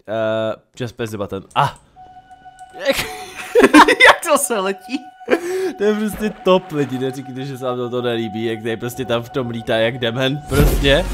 Just press the button. Jak to se letí? To je prostě top lidi, neříkejte, že se vám to nelíbí, jak tady prostě tam v tom lítá jak dement, prostě.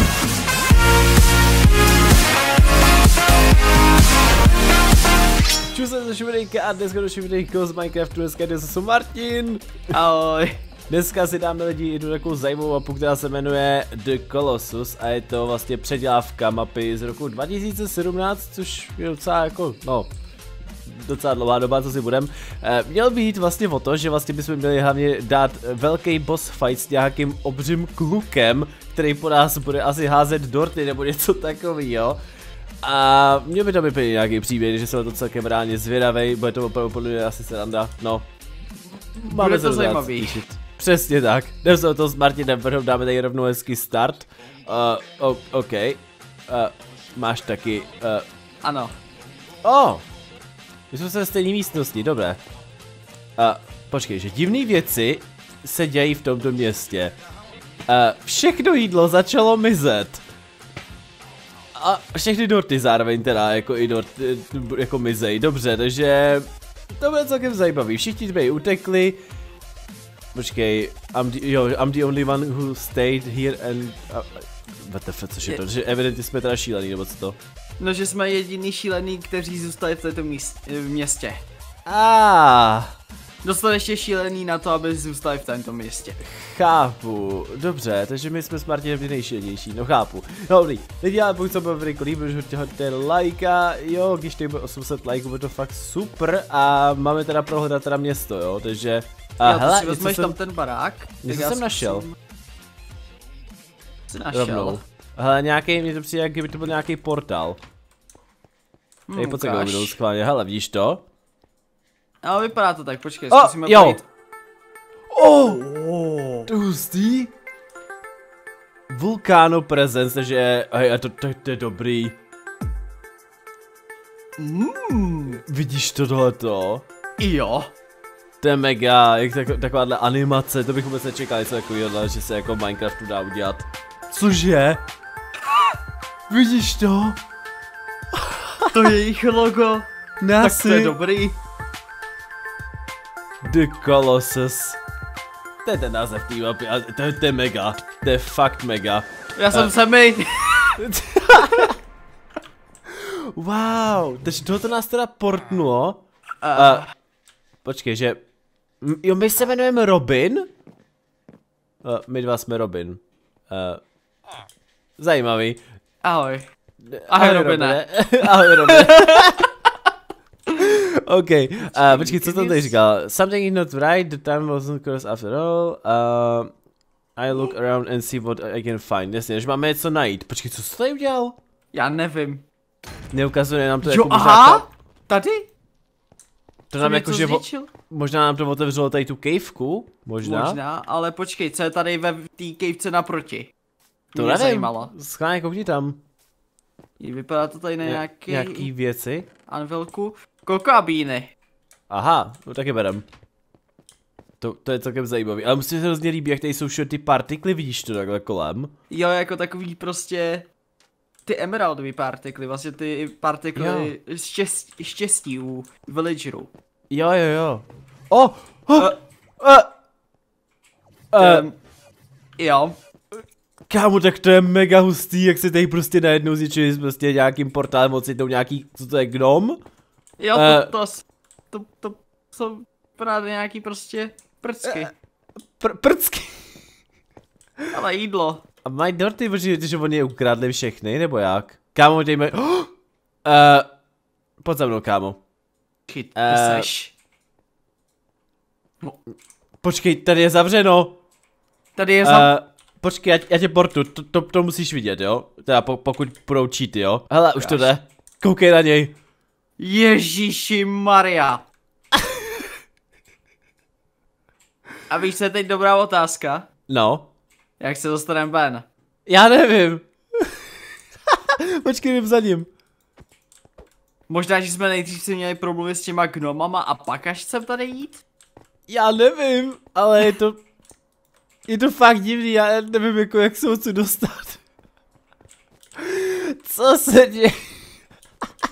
Čus jsem ze Šuminejka a dneska do Šuminejka z Minecraftu, dneska jsem Martin. Ahoj. Dneska si dáme lidi jednu takovou zajímavou mapu, která se jmenuje The Colossus a je to vlastně předělávka mapy z roku 2017, což je docela jako, no, docela dlouhá doba, co si budem. Měl být vlastně o to, že vlastně bychom měli hlavně dát velký boss fight s nějakým obřím klukem, který po nás bude asi házet dorty nebo něco takového. A měl by to být nějaký příběh, že jsem na to celkem reálně zvědavej, bude to opravdu podle mě asi sranda, no. Bude to zajímavý. Přesně tak, jdem se o to s Martinem, dáme tady rovnou hezký start. OK. Máš taky, Ano. My jsme se ve stejné místnosti, dobré. Počkej, že divné věci se dějí v tomto městě. Všechno jídlo začalo mizet. A všechny dorty zároveň teda, jako i dorty, jako mizej, dobře, takže to bude celkem zajímavý. Všichni jsme utekli. Počkej, I'm the only one who stayed here and... what the fuck, což je to? Že evidentně jsme teda šílený, nebo co to? No, že jsme jediný šílený, kteří zůstali v této městě. Dostatečně šílený na to, aby zůstali v tomto městě. Chápu, dobře, takže my jsme s Martinem nejšilnější, no chápu. Dobrý, lidi, ale pokud se bude velmi líbí, že hodíte lajka, jo, když tady bude 800 lajků, bude to fakt super a máme teda prohledat teda město, jo, takže... hele, si vezmeš tam ten barák. Něco jsem našel. Jsi našel? Rovnou. Hele, nějaký, mně to přijde, jak kdyby to byl nějaký portál. Hej, pojď se go budou schválně, hele, vidíš to? Ale vypadá to tak, počkej, zkusíme projít. Hustý. Vulkáno presence, takže, hej, a to je dobrý. Vidíš to tohleto? Jo. To je mega, jak takováhle animace, to bych vůbec nečekal něco takového, že se jako v Minecraftu dá udělat. Cože? Vidíš to? To je jejich logo. Tak to je dobrý. The Colossus. To je ten název té mapy, ale to je mega, to je fakt mega. Já jsem sami. Wow, takže tohoto nás teda portnulo. Počkej, že... Jo, my se jmenujeme Robin? My dva jsme Robin. Zajímavý. Ahoj. Ahoj Robine. Ahoj Robine. OK, počkej, co tam tady říkal? Something is not right, the time wasn't crossed after all. I look around and see what I can find. Jasně, že máme něco najít. Počkej, co jsi tady udělal? Já nevím. Neukazuje nám to jo, jako aha, tady? To nám jako, že možná nám to otevřelo tady tu caveku, možná. Možná, ale počkej, co je tady ve té cavece naproti? To mě zajímalo. Schválně koukni tam. Vypadá to tady na nějaký věci. Anvilku. Kokabíny. Aha, no taky berem. To je celkem zajímavý, ale musím se hrozně líbí, jak tady jsou všude ty partikly, vidíš to takhle kolem? Jo, jako takový prostě... Ty emeraldový partikly, vlastně ty partikly štěstí u villagerů. Jo. Jo. Kámo, tak to je mega hustý, jak se tady prostě najednou zničili prostě nějakým portálem ocitnou nějaký, co to je, gnom? Jo, to jsou právě nějaký prostě prcky. Prcky? Ale jídlo. A mají dorty, že oni je ukradli všechny, nebo jak? Kámo, tady mají... Pojď za mnou, kámo. Seš. Počkej, tady je zavřeno. Tady je zavřeno. Počkej, já tě portu, to musíš vidět, jo? Teda pokud budou cheaty, jo? Hele, už to jde. Koukej na něj. Ježíši Maria. A víš, co je teď dobrá otázka? No. Jak se dostaneme ven? Já nevím. Počkej, jdem za ním. Možná, že jsme nejdřív si měli problémy s těma gnomama a pak až chcem tady jít? Já nevím, ale je to fakt divný, já nevím jako jak se odsud dostat. Co se děje?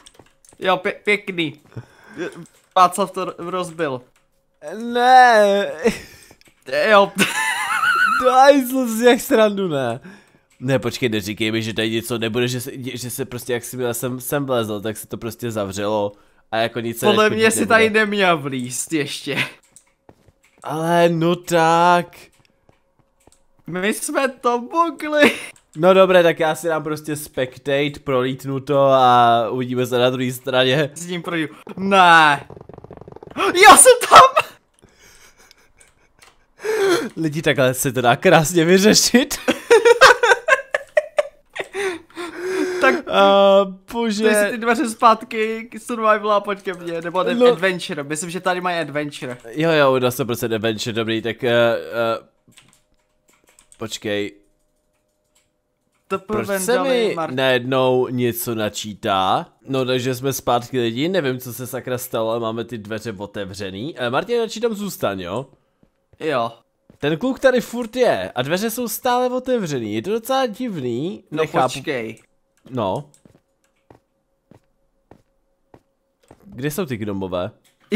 Jo, pěkný. Václav to rozbil. Ne. Jo. Daj si jak srandu, ne. Ne, počkej, neříkej mi, že tady něco nebude, že se prostě, jak jsem vlezl, tak se to prostě zavřelo a jako nic se Podle mě si nebude. tady neměl vlízt ještě. Ale no tak. My jsme to mogli. No dobré, tak já si dám prostě spectate, prolítnu to a uvidíme se na druhé straně. S ním projdu. Ne. Já jsem tam. Lidi, takhle se to dá krásně vyřešit. Tak bože. dej si ty dveře zpátky k survival a pojď ke mně, nebo No. adventure, myslím, že tady mají adventure. Jo, dá se prostě adventure, dobrý, tak počkej. Proč se mi najednou něco načítá? No takže jsme zpátky lidi, nevím co se sakra stalo, ale máme ty dveře otevřený. Martin, radši tam zůstaň, jo? Jo. Ten kluk tady furt je a dveře jsou stále otevřený, je to docela divný, No nechápu. počkej. No. Kde jsou ty gnomové?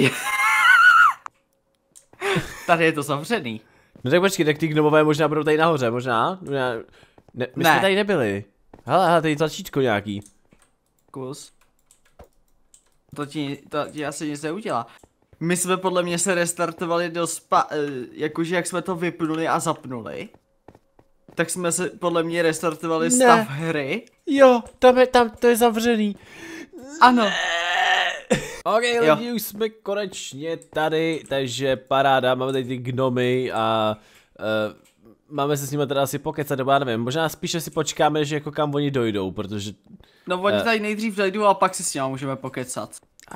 Tady je to zavřený. No tak počkej, tak ty gnomové možná budou tady nahoře, možná? Ne, my jsme tady nebyli. Hele, tady tlačítko nějaký. Kus. To ti asi nic neudělá. My jsme podle mě se restartovali do jakože jak jsme to vypnuli a zapnuli. Tak jsme se podle mě restartovali stav hry. Jo, tam to je zavřený. Ano. Ok, lidi, už jsme konečně tady, takže paráda, máme tady ty gnomy a máme se s nimi teda asi pokecat, nebo já nevím, možná spíše si počkáme, že jako kam oni dojdou, protože... No oni tady nejdřív dojdou a pak si s nimi můžeme pokecat.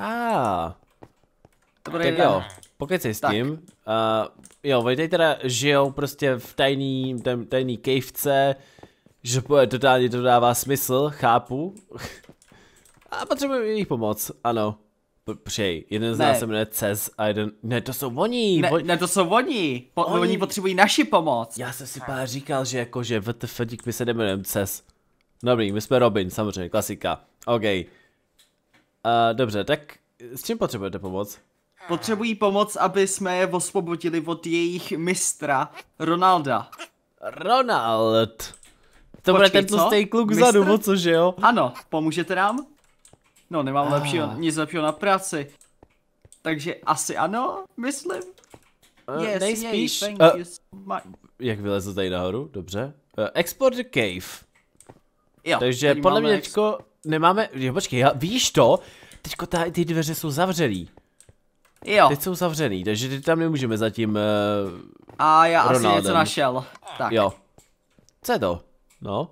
Tak jo, pokecej s tím. Jo, oni tady teda žijou prostě v tajný cavece, že totálně to dává smysl, chápu. A potřebujeme jejich pomoc, ano. Počkej, jeden z nás se jmenuje Cez a jeden... Ne, to jsou oni! Ne, to jsou oni! Oni potřebují naši pomoc! Já jsem si pár říkal, že jakože WTF, my se nemenujeme Cez. Dobrý, my jsme Robin, samozřejmě, klasika. OK. Dobře, tak s čím potřebujete pomoc? Potřebují pomoc, aby jsme je osvobodili od jejich mistra, Ronalda. Ronald! To bude ten tlustý kluk vzadu, o cože jo? Ano, pomůžete nám? No, nemám nic lepšího na práci. Takže asi ano, myslím. Yes, nejspíš. thank you so much. Jak vylezl tady nahoru? Dobře. Explore the cave. Jo, takže podle mě teďko nemáme... Jo, počkej, víš to? Teďko ty dveře jsou zavřený. Jo. Teď jsou zavřený, takže teď tam nemůžeme zatím a já Ronaldem. asi něco našel. Tak. Jo. Co je to? No.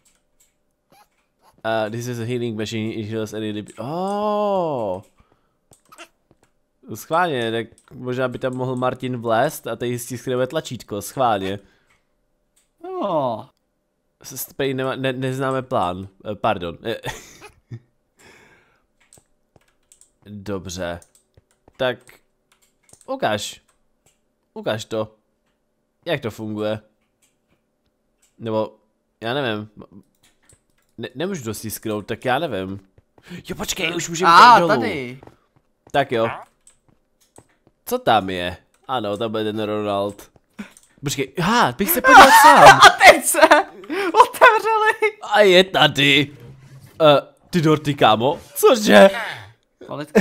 This is a healing machine, it heals any... Oh. Schválně, tak možná by tam mohl Martin vlézt a tady stiskneme tlačítko, schválně. Oh. Neznáme plán, pardon. Dobře. Tak, ukáž to. Jak to funguje? Nebo, já nevím. Nemůžu to stisknout, tak já nevím. Jo, počkej, už můžeme jít dolů. Tady. Tak jo. Co tam je? Ano, tam bude ten Ronald. Počkej, bych se podíval sám. A teď se otevřeli. A je tady. Ty dorty, kámo. Cože? Paletka.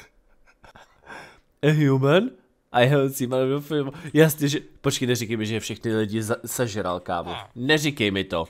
A human? I haven't seen my film. Jasně, že... Počkej, neříkej mi, že všechny lidi sežral, kámo. Neříkej mi to.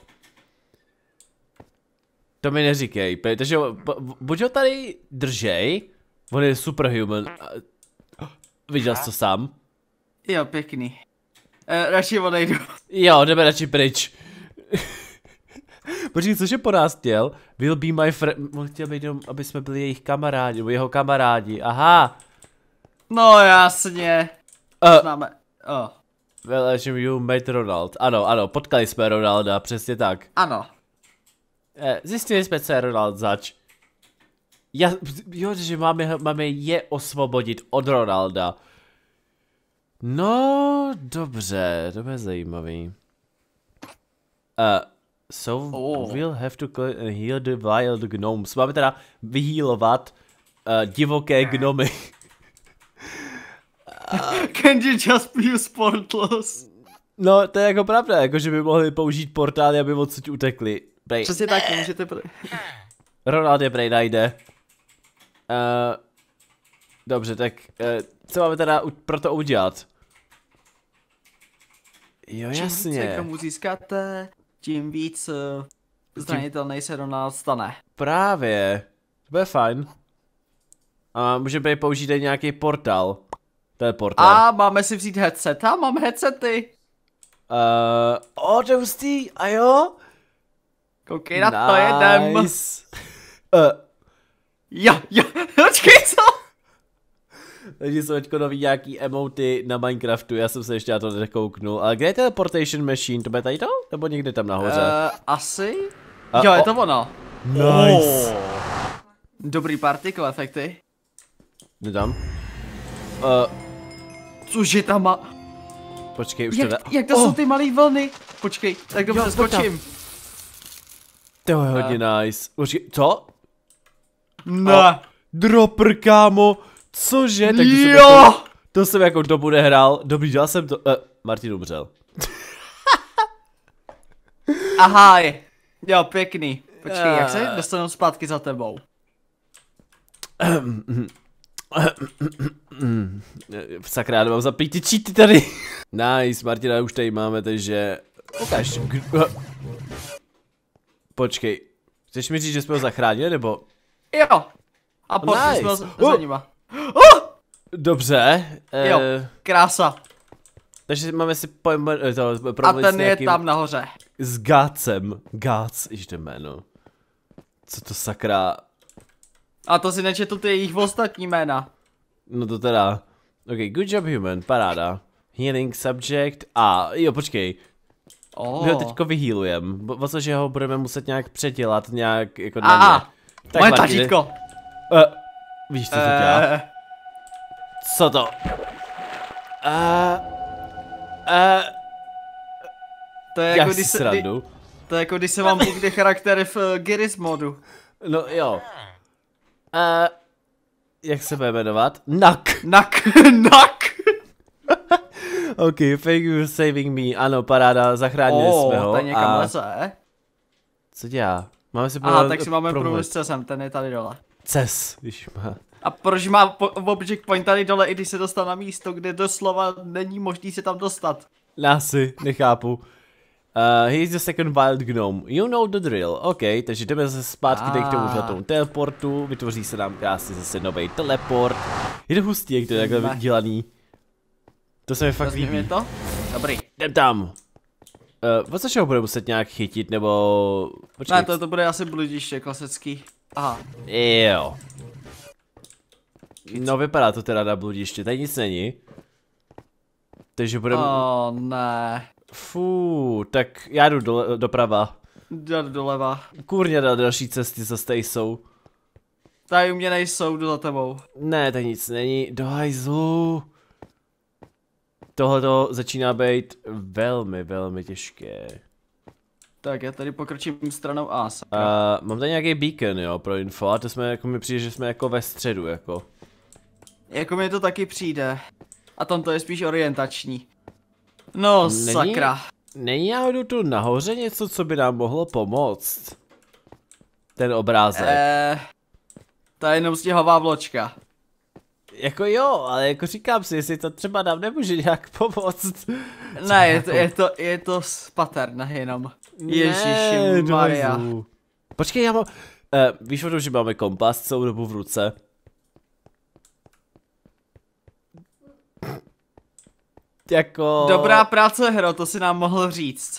To mi neříkej, protože buď ho tady držej, on je superhuman. Viděl jsi to sám? Jo, pěkný. Radši odejdu. Jo, jdeme radši pryč. Počkej, což je po nás chtěl? Will be my friend. On chtěl být jenom, aby jsme byli jejich kamarádi, nebo jeho kamarádi, aha. No jasně. Známe. Well, you met Ronald. Ano, potkali jsme Ronalda, přesně tak. Ano. Zjistili jsme, co je Ronald zač. Jo, že máme je osvobodit od Ronalda. No, dobře, to je zajímavý. So we'll have to heal the wild gnomes. Máme teda vyhýlovat divoké gnomy. Can you just use portals? No, to je jako pravda, jako že by mohli použít portály, aby odsud utekli. Prej. Přesně tak, můžete Ronald je prej najde. Dobře, tak co máme teda pro to udělat? Jo, jasně. Čím více k tomu získáte, tím víc zranitelný se Ronald stane. Právě. To bude fajn. A můžeme použít i nějaký portál. Teleporter. A máme si vzít headset. A mám headsety. To je hustý, a jo? Koukej na to, jedem. Jo, počkej, co? Takže jsou teďko nový nějaký emoty na Minecraftu, já jsem se ještě na to nekouknul. Ale kde je teleportation machine, to bude tady to? Nebo někde tam nahoře? Asi? Jo, je to ono. Nice. Dobrý particle efekty. Jde tam? Cože tam má? Počkej, už to dá. Jak to jsou ty malý vlny? Počkej, tak dobře skočím. To je hodně nice. Počkej, co? Ne. Dropper, kámo. Cože? Tak to jsem jako dobu nehrál. Dobrý, dělal jsem to. Martin umřel. Ahaj. Jo, pěkný. Počkej, jak se dostanu zpátky za tebou? Sakra, já nemám zapít ty cheaty tady. Nice, Martina už tady máme, takže... Ukaž. Počkej. Chceš mi říct, že jsme ho zachránili, nebo... Jo. A potom jsme ho za nima. Dobře. Jo, krása. Takže máme si a ten je tam nahoře. S Gácem. Gác, ještě jméno. Co to sakra... A to si nečetl ty jejich ostatní jména. No to teda. Ok, good job human, paráda. Healing subject. Jo, počkej. My ho teďko vyhealujem. Protože ho budeme muset nějak předělat, nějak jako na mě. Tak moje tažítko. Víš, co to dělá? Co to? To je jako když se... To je jako když se vám pukne charaktery v Garry's modu. No jo. Jak se bude jmenovat? Nak. Ok, thank you for saving me. Ano, paráda, zachránili jsme ho. To je někam leze. Co dělá? Máme si tak si máme průmysl s cesem, ten je tady dole. Ces, když má. A proč má object point tady dole, i když se dostal na místo, kde doslova není možný se tam dostat? Nasi, nechápu. He's the second wild gnome. You know the drill. OK, takže jdeme zase zpátky tady k tomu tomu teleportu. Vytvoří se nám krásně zase nový teleport. Je to hustý, jak to je takhle dělaný. To se mi fakt líbí. To? Dobrý. Jdem tam. Co čeho bude muset nějak chytit, nebo... Počkej. Ne, to bude asi bludiště klasický. Aha. Jo. No vypadá to teda na bludiště, tady nic není. Takže budeme... ne. Tak já jdu doprava. Jdu doleva. Kurně další cesty zase tady jsou. Tady u mě nejsou, jdu za tebou. Ne, tady nic není, do hajzlu. Tohleto začíná být velmi, velmi těžké. Tak já tady pokročím stranou A. Mám tady nějaký beacon, jo, pro info, a to jsme, jako mi přijde, že jsme jako ve středu, jako. Jako mi to taky přijde. A tam to je spíš orientační. No, sakra. Není náhodou tu nahoře něco, co by nám mohlo pomoct? Ten obrázek. To je jenom stěhová vločka. Jako jo, ale jako říkám si, jestli to třeba nám nemůže nějak pomoct. Ne, je to pattern jenom. Ježišimaria. Počkej, já mám... víš o tom, že máme kompas celou dobu v ruce? Jako... Dobrá práce, hro, to si nám mohl říct.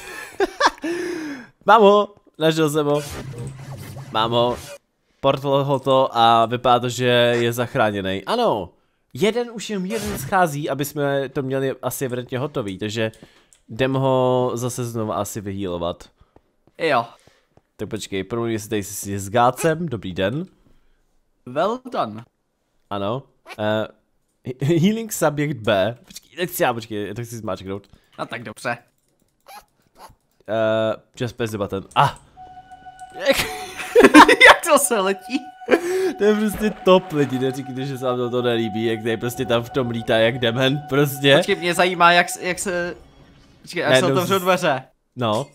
Mám ho, našel jsem ho. Mám ho. Portalo ho to a vypadá to, že je zachráněný. Ano, už jenom jeden schází, aby jsme to měli asi evidentně hotový, takže jdem ho zase znovu asi vyhealovat. Jo. Tak počkej, promluvím si tady s Gácem, dobrý den. Well done. Ano. Healing subject B. Počkej, to chci zmáčknout. No tak dobře. Just press the button. Jak to se letí? To je prostě top lidi, neříkejte, že se vám to nelíbí, jak tady prostě tam v tom lítá jak dement, prostě. Počkej, mě zajímá, jak se... Počkej, až se otevřou dveře. No.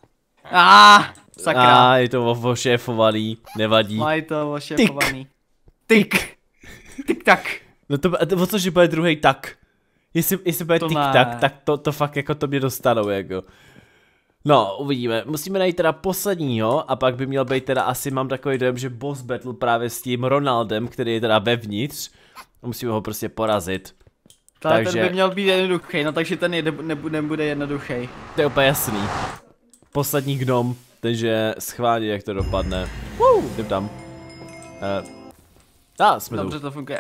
Sakra. Je to ošéfovaný, nevadí. Mají to ošéfovaný. Tik. Tik tak. No to o což bude druhý tak. Jestli bude tik tak to fakt jako to mě dostanou jako. No, uvidíme. Musíme najít teda posledního a pak by měl být teda asi, mám takový dojem, že boss battle právě s tím Ronaldem, který je teda vevnitř. Musíme ho prostě porazit. Takže... Ten by měl být jednoduchý, no takže ten nebude jednoduchý. To je úplně jasný. Poslední gnom, takže schválně jak to dopadne. Jdem tam. Jsme dobře, to funguje,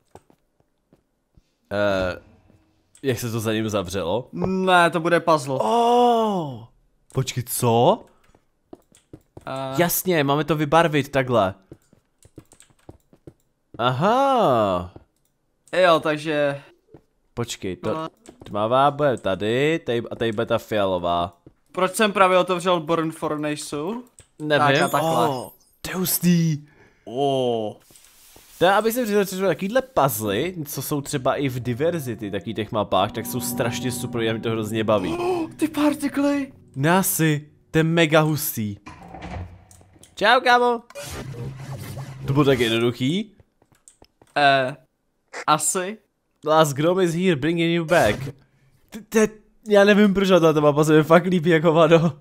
jak se to za ním zavřelo? Ne, to bude puzzle. Počkej, co? Jasně, máme to vybarvit takhle. Aha. Jo, takže... Počkej, to tmavá bude tady, a tady bude ta fialová. Proč jsem právě otevřel Born for Nejsu? Nevím. To je hustý. Abych se přiznal, že takovýhle puzzly, co jsou třeba i v Diversity, taky těch mapách, tak jsou strašně super, já mi to hrozně baví. Ty partikly. Nasi, to je mega hustý. Čau, kámo. To bylo tak jednoduchý. Asi. Last Grom is here, bringing you back. Já nevím, proč na ta mapa se mi fakt líbí jako vado.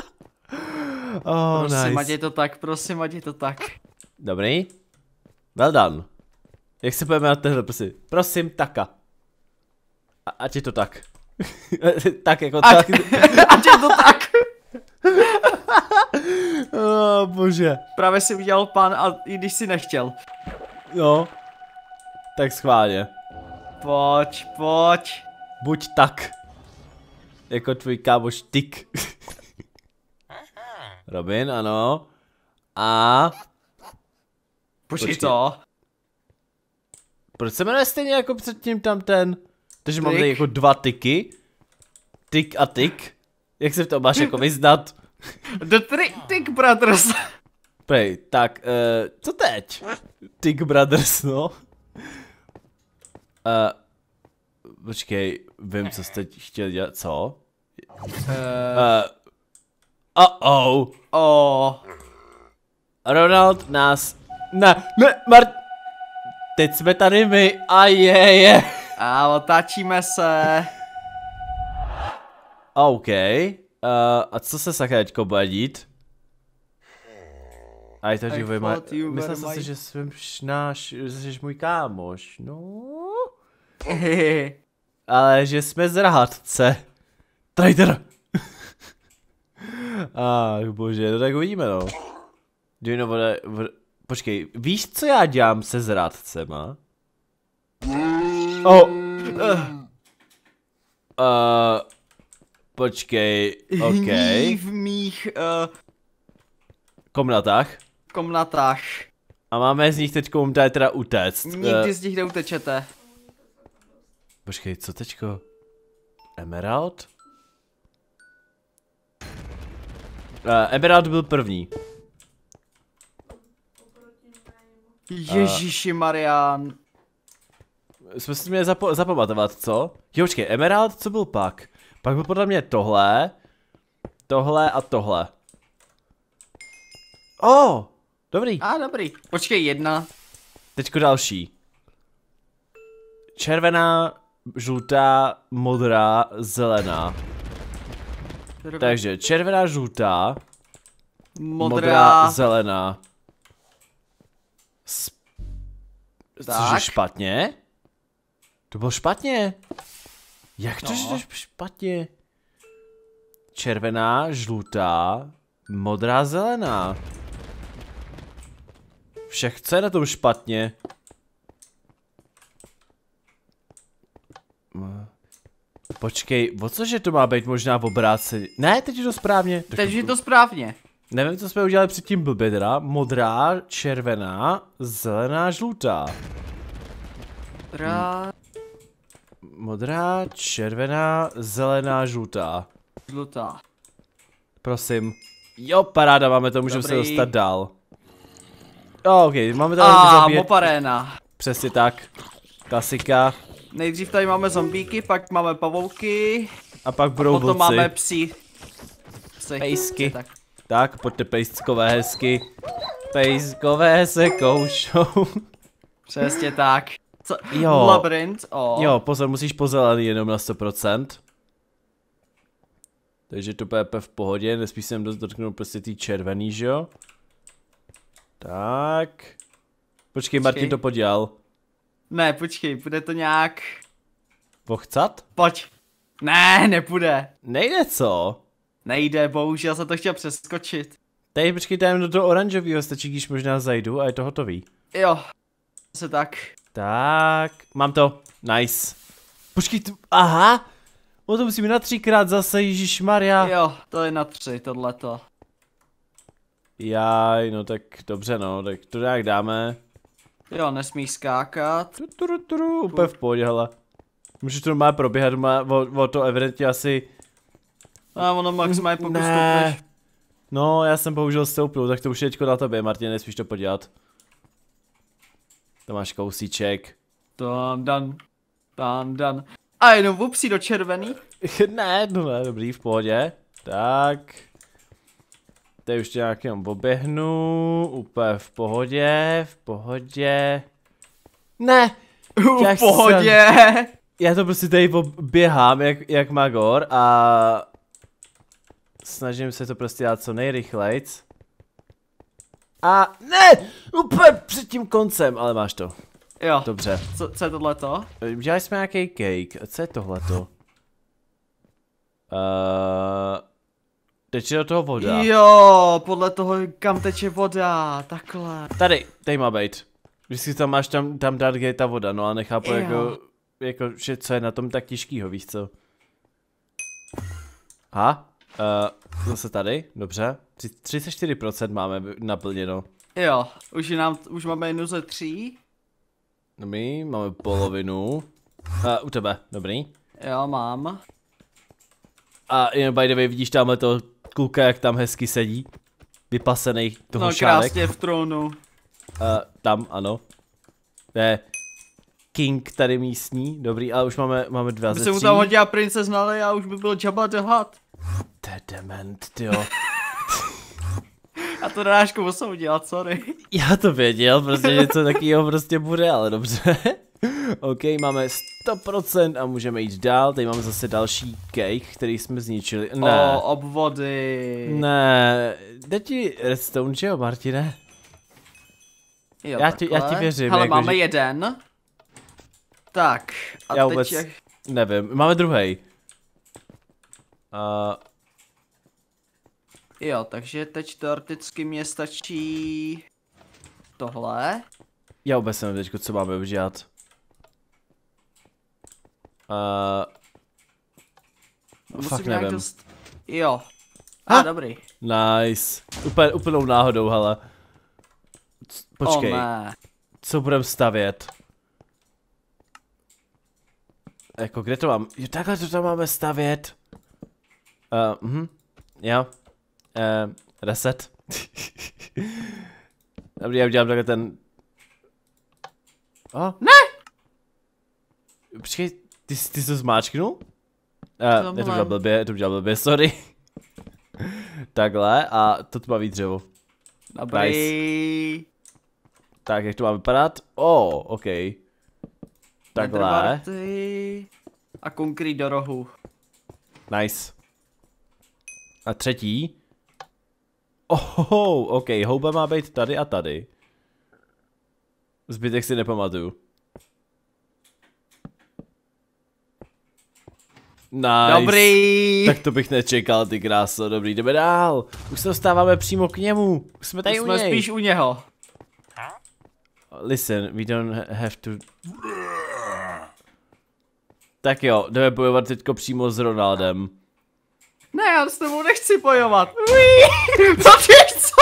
Prosím, ať je to tak, prosím, ať je to tak. Dobrý. Well done. Jak se pojeme na tohle, prosím, taka. Ať je to tak. Tak jako tak. Ať je to tak. Bože. Právě si udělal pan, a i když si nechtěl. Jo. Tak schválně. Pojď. Buď tak. Jako tvůj kámoš Tik. Robin, ano. Počkej to. Proč se jmenuje stejně jako předtím tam ten? Takže mám tady jako dva Tiky. Tik a Tik. Jak se v tom máš jako vyznat? The Tik Brothers. Prej, tak, co teď? Tik Brothers, no. Počkej, vím, co jste chtěl dělat, co? Ronald nás... Ne, teď jsme tady my, je. Otáčíme se. OK. A co se sakra teďko bude dít? Myslel jsem si, že jsi můj kámoš, no. Ale že jsme zrádce. Traitor. Bože, no tak uvidíme, no. Počkej, víš, co já dělám se zrádcema? Počkej, OK. V mých komnatách. A máme z nich teďko teda utéct. Nikdy z nich neutečete. Počkej, co teďko? Emerald? Emerald byl první. Ježíši Marián. Jsme si měli zapamatovat, co? Jo, počkej, Emerald, co byl pak? Pak byl podle mě tohle. Tohle a tohle. Dobrý. Dobrý. Počkej, jedna. Teďko další. Červená, žlutá, modrá, zelená. Takže červená, žlutá, modrá, zelená. Což je špatně? To bylo špatně. Jak to, že to je špatně? Červená, žlutá, modrá, zelená. Však co je na tom špatně? Počkej, o cože to má být možná v obráceně? Ne, teď je to správně. Teď je to správně. Nevím, co jsme udělali předtím blbě teda. Modrá, červená, zelená, žlutá. Modrá, červená, zelená, žlutá. Žlutá. Prosím. Jo, paráda, máme to, můžeme se dostat dál. Ok, máme tady zabíjet. Moparéna. Přesně tak. Klasika. Nejdřív tady máme zombíky, pak máme pavouky. A pak budou potom vlci. máme psy. Pejsky. Tak, pojďte pejskové hezky. Pejskové se koušou. Přesně tak. Co? Jo. Labyrint, Jo, pozor, musíš pozelený jenom na 100%. Takže to bude v pohodě, nesmíš se dost dotknout prostě ty červený, že jo? Tak. Počkej, Martin to podělal. Ne, počkej, bude to nějak... Vochcat? Pojď. Ne, nepůjde. Nejde co? Nejde, bohužel jsem to chtěl přeskočit. Tady počkej, tam do toho oranžového stačí, když možná zajdu a je to hotový. Jo, se tak. Tak, mám to. Nice. Počkej, aha. O to musíme na 3krát zase, ježišmarja. Jo, to je na 3, tohleto. Jaj, no tak dobře no, tak to nějak dáme. Jo, nesmíš skákat. Úplně v pohodě, hele. Můžeš to má probíhat, o to evidentně asi... A ono maximálně pokud Ne. stupneš. No, já jsem bohužel stoupnul, tak to už je teďko na tobě, Martin, nesmíš to podělat. To máš kousíček. Dan. A jenom vupsí do červený. Ne, dobrý, v pohodě. Tak. Tady už nějak jenom oběhnu, úplně v pohodě. Ne! V pohodě! Já to prostě tady běhám jak magor a snažím se to prostě dát co nejrychlejc. A ne! Úplně před tím koncem, ale máš to. Jo. Dobře. Co je tohleto? Udělali jsme nějaký cake. A co je tohleto? Teče do toho voda. Jo, podle toho kam teče voda, takhle. Tady má být. Když si tam máš tam dát, kde je ta voda, no a nechápu jako, že co je na tom tak těžkýho, víš co? Aha, zase tady, dobře. 34% máme naplněno. Jo, už máme jednu ze 3. No my máme polovinu. U tebe, dobrý. Jo, mám. A jen by the way, vidíš tamhle to kluka, jak tam hezky sedí. Vypasený toho šálek. Krásně v trónu. Tam, ano. To je King tady místní, dobrý, ale už máme 2 ze 3. By se mu tam hodila princezna a už by byl Jabba the Hutt. To je dement, tyjo. Já to Dáško musel udělat, sorry. Já to věděl, prostě něco takového prostě bude, ale dobře. OK, máme 100% a můžeme jít dál, tady máme zase další cake, který jsme zničili. Ne. Obvody. Ne, jde ti redstone, že jo, Martine? Jo, já ti věřím. Hele, jako, máme že... jeden. Tak, a já teď vůbec jak... nevím, máme druhý. Jo, takže teď teoreticky mě stačí... tohle. Já vůbec nevím teďko, co máme udělat. Fakt nevím. Dost... Jo. Dobrý. Nice. Úplnou náhodou, hele. Počkej. Ne. Co budem stavět? Jako, kde to mám? Jo, takhle to tam máme stavět. Jo. Reset. Dobrý, já udělám takhle ten... Ne! Počkej, ty jsi to zmáčknul? To udělal blbě, sorry. Takhle a to tmavý dřevo. Dobrý. Nice. Tak, jak to má vypadat? OK. Takhle. A konkrét do rohu. Nice. A třetí. OK, houba má být tady a tady. Zbytek si nepamatuju. Nice. Dobrý. Tak to bych nečekal, ty kráso, dobrý, jdeme dál. Už se dostáváme přímo k němu. Už jsme tady u něj. Jsme spíš u něho. Listen, we don't have to... Tak jo, jdeme bojovat teďko přímo s Ronaldem. Ne, já s tebou nechci bojovat. Co?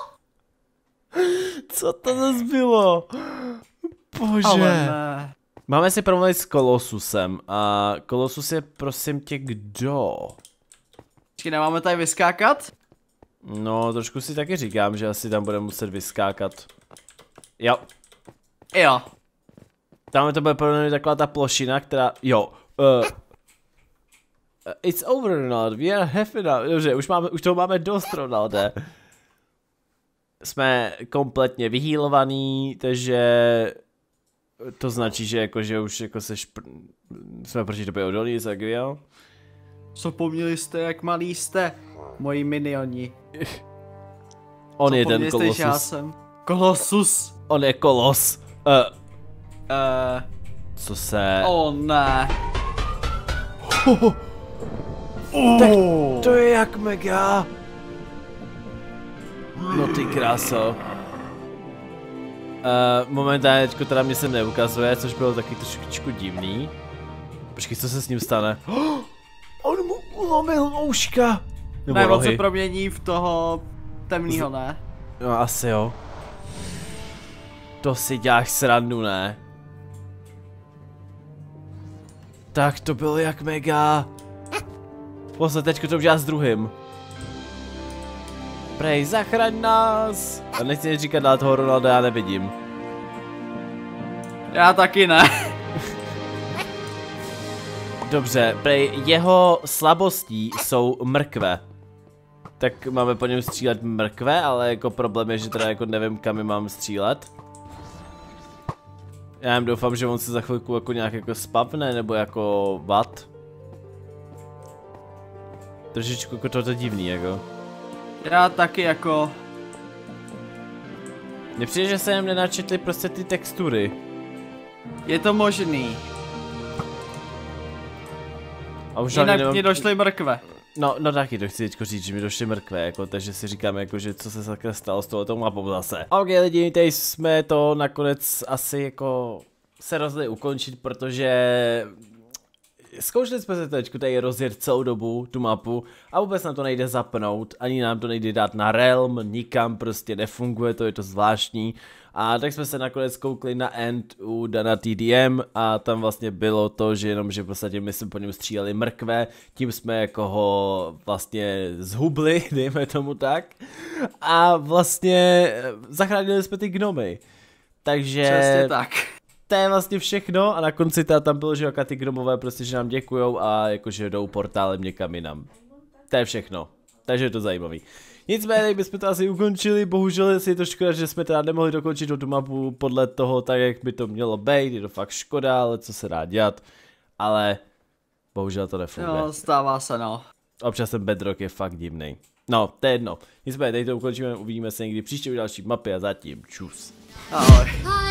Co to zase bylo? Bože. Ale ne. Máme si promluvit s Colossusem a Colossus je prosím tě kdo? Počkej, nemáme tady vyskákat? No, trošku si taky říkám, že asi tam budeme muset vyskákat. Jo. Jo. Tam to bude pro mě taková ta plošina, která, jo. It's over, Ronald, we are half enough. Dobře, už toho máme dost, Ronalde. Jsme kompletně vyhýlovaný, takže to značí, že jakože už jako jsme proti tobě odolní, tak jo. Zapomněli jste, jak malí jste, moji minioni. On je ten Zapomněli jste, že já Kolosus. jsem Kolosus. On je kolos. Co se... Ne. Tak to je jak mega. No ty kráso. Momentálně teďko teda mě se neukazuje, což bylo taky trošičku divný. Počkej, co se s ním stane? On mu ulomil ouška. Ne, on se promění v toho temnýho, ne? No asi jo. To si děláš srandu, ne? Tak to bylo jak mega. Posle, teďko to udělá s druhým. Prej, zachraň nás! A nechci říkat dál toho Ronalda, já nevidím. Já taky ne. Dobře, prej, jeho slabostí jsou mrkve. Tak máme po něm střílet mrkve, ale jako problém je, že teda jako nevím, kam je mám střílet. Já jen doufám, že on se za chvilku jako nějak jako spavne, nebo jako what? Trošičku jako tohle divný, jako. Já taky jako... Mně přijde, že se jim nenačetli prostě ty textury. Je to možný. A už jinak mě došly mrkve. No taky to chci teďko říct, že mi došly mrkve, jako, takže si říkám, jako, že co se takhle stalo s tohoto mapou zase. Ok lidi, tady jsme to nakonec asi jako se rozhodli ukončit, protože zkoušeli jsme se teďko tady rozjet celou dobu tu mapu a vůbec nám to nejde zapnout, ani nám to nejde dát na Realm, nikam prostě nefunguje, to je to zvláštní. A tak jsme se nakonec koukli na end u Dana TDM a tam vlastně bylo to, že jenom, že v podstatě my jsme po něm stříleli mrkve, tím jsme jako ho vlastně zhubli, dejme tomu tak. A vlastně zachránili jsme ty gnomy. Takže... Přesně tak. To je vlastně všechno a na konci tam bylo, že ty gnomové prostě, že nám děkujou a jakože jdou portálem někam jinam. To je všechno. Takže je to zajímavý. Nicméně bychom to asi ukončili, bohužel je to škoda, že jsme teda nemohli dokončit tu mapu podle toho tak, jak by to mělo být, je to fakt škoda, ale co se dá dělat, ale bohužel to nefunguje. No, stává se no. Občas ten bedrock je fakt divnej. No, to je jedno. Nicméně tady to ukončíme, uvidíme se někdy příště u další mapy a zatím čus. Ahoj.